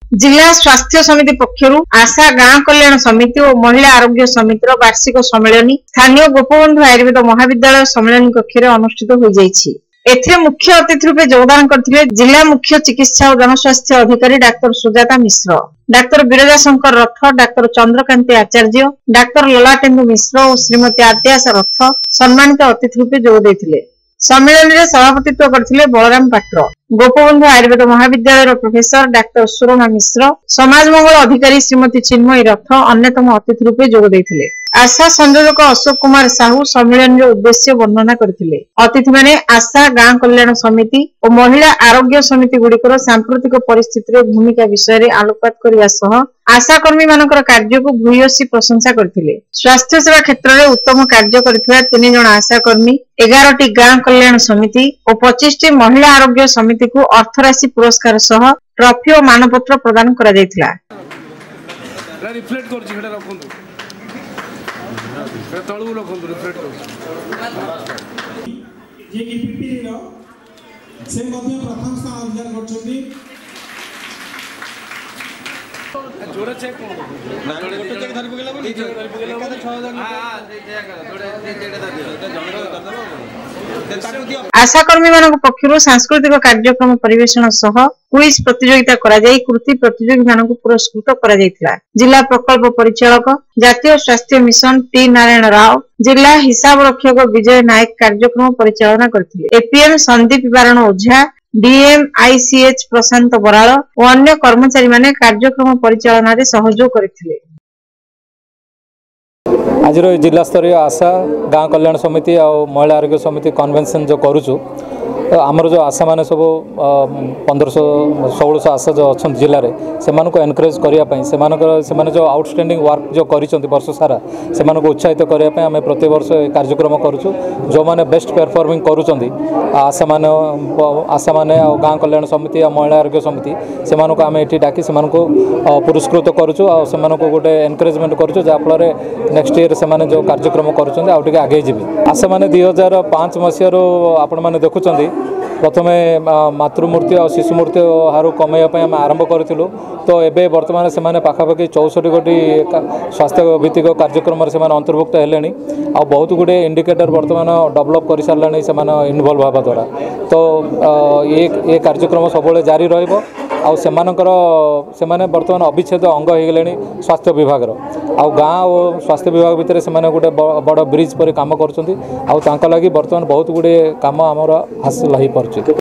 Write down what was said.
जिला स्वास्थ्य समिति पक्षरु आशा गाँ कल्याण समिति और महिला आरोग्य समितिर वार्षिक सम्मेलन स्थानीय गोपबंधु आयुर्वेद महाविद्यालय सम्मेलन कक्ष में अनुष्ठित हो जाइछि। एथिरे मुख्य अतिथि रूपे योगदान करथिले जिला मुख्य चिकित्सा और जनस्वास्थ्य अधिकारी doctor Sujata Mishra, doctor Birja Shankar Rath, doctor Chandrakanti Acharya, doctor Lalatendu Mishra और श्रीमती आद्यास रथ सम्मानित अतिथि रूपे जोग देथिले। सम्मेलन में सभापतित्व करथिले बलराम पात्र, गोपबंधु आयुर्वेद महाविद्यालय प्रोफेसर डाक्टर सुरमा मिश्र, समाज मंगल अधिकारी श्रीमती चिन्मयी रथ अन्यतम अतिथि रूपे जोग देथिले। आशा संयोजक अशोक कुमार साहू सम्मेलन उद्देश्य वर्णना करथिले। अतिथि माने आशा गाँ कल्याण समिति और महिला आरोग्य समिति गुड़िकर सांप्रतिक परिस्थिति भूमिका विषय में आलोकपात करने सह आशाकर्मी मानकर कार्य को भूयसी प्रशंसा करथिले। स्वास्थ्य सेवा क्षेत्र में उत्तम कार्य करथिबा 3 जण आशाकर्मी, 11टी गाँ कल्याण समिति और 25टी महिला आरोग्य समिति को अर्थराशि पुरस्कार सह ट्रॉफी और मानपत्र प्रदान करा जायतिला। आशाकर्मी मान पक्षर सांस्कृतिक कार्यक्रम परिवेषण सह क्विज प्रतियोगिता करा जाई कृति प्रतियोगी मान पुरस्कृत करा जायतिला। जिला प्रकल्प परिचालक जातीय स्वास्थ्य मिशन टी नारायण राव, जिला हिसाब रक्षक विजय नायक कार्यक्रम परिचालना करथिले। APM Sandeep Baran Ojha, DM ICH Prashant Baral और अन्य कर्मचारी माने कार्यक्रम परिचालना रे सहयोग करथिले। आज जिला स्तरीय आशा गाँ कल्याण समिति और महिला आरोग्य समिति कन्वेंशन जो करूँ आमर जो आशा माने सब 1500-1600 आशा जो अच्छा जिले में से एनकरेज करने जो आउटस्टैंडिंग वर्क जो कर वर्ष सारा से उत्साहित करने आम प्रति वर्ष कार्यक्रम करूँ। जो मैंने बेस्ट परफॉर्मिंग करुँच आशा माने गाँ कल्याण समिति और महिला आरोग्य समिति से आम ये डाकी से पुरस्कृत करूँ गोटे एनकरेजमेंट करूँ जहाँफल नेक्स्ट ईयर से जो कार्यक्रम करें आगे जी। आशा माने 2005 मसीह आपण मैंने देखुं प्रथमे मातृमूर्ति और शिशु मूर्ति हारू कमाइवाई आम आरंभ करूँ। तो ये बर्तमान से पाखापाखि 64 गोटी स्वास्थ्य भित्तिक कार्यक्रम से अंतर्भुक्त हेले आ बहुत गुड़े इंडिकेटर बर्तमान डेभलप कर सारे से इनवल्व हवा द्वारा। तो ये कार्यक्रम सब जारी रहिबो से बर्तमान अविच्छेद अंग हो गले स्वास्थ्य विभाग गाँ और स्वास्थ्य विभाग भितर से गोटे बड़ ब्रिज पर काम कर बर्तमान बहुत गुड़े काम आमर हासिल हो पार्छ।